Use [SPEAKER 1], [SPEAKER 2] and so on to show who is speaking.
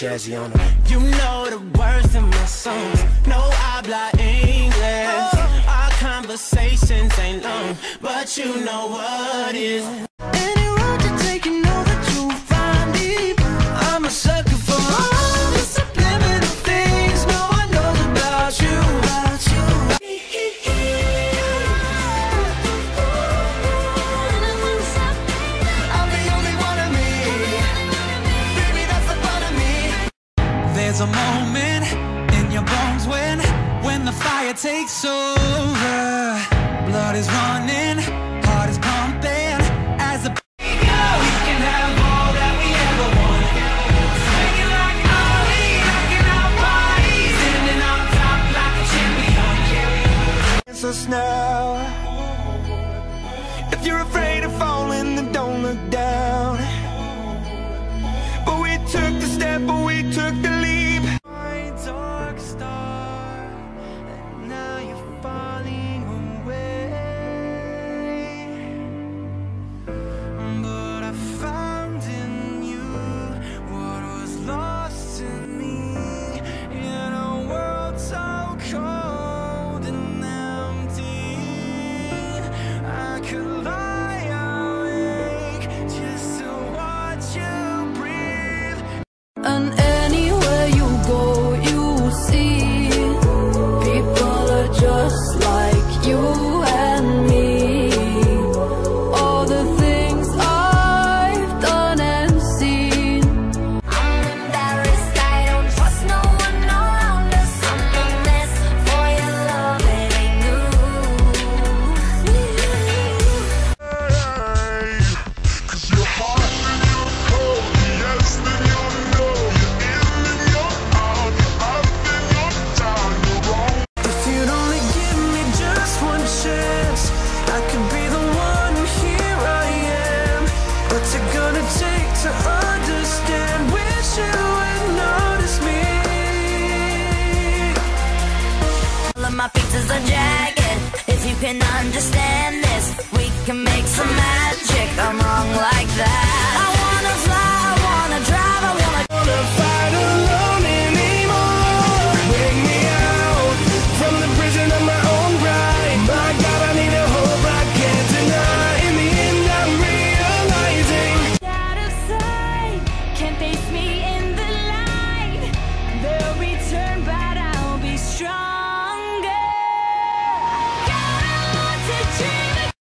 [SPEAKER 1] jazzy on them.
[SPEAKER 2] You know the words in my songs. No habla English. Our conversations ain't long, but you know what is. Any road you take, you know that you'll find deep. I'm a sucker for all the subliminal things no one knows about you. I'm the only one of me. Baby, that's the fun of me. There's a moment in your bones when the fire takes over. Blood is running, heart is pumping as the we can have all that we ever want. Swinging like Ali, rocking our bodies, standing on top like a champion. It's us now. If you're afraid of falling, then don't look down. But we took the step, but we took the leap. My dark star, and now you're falling away. But I found in you what was lost in me, in a world so cold and empty. I could lie awake just to watch you breathe.
[SPEAKER 3] And anywhere you go, you see people are just like you and me. All the things I've done and seen.
[SPEAKER 4] I'm embarrassed, I don't trust no one around us. I'm a mess for your love, it ain't new.
[SPEAKER 5] Cause you're hot and you're cold, yes then you're no. You're in and you're out, you're up and you're down, you're wrong.
[SPEAKER 2] If you'd only give me just one chance, I could be the one. Here I am. What's it gonna take to understand? Wish you would notice me.
[SPEAKER 4] All of my pieces are jagged. If you can understand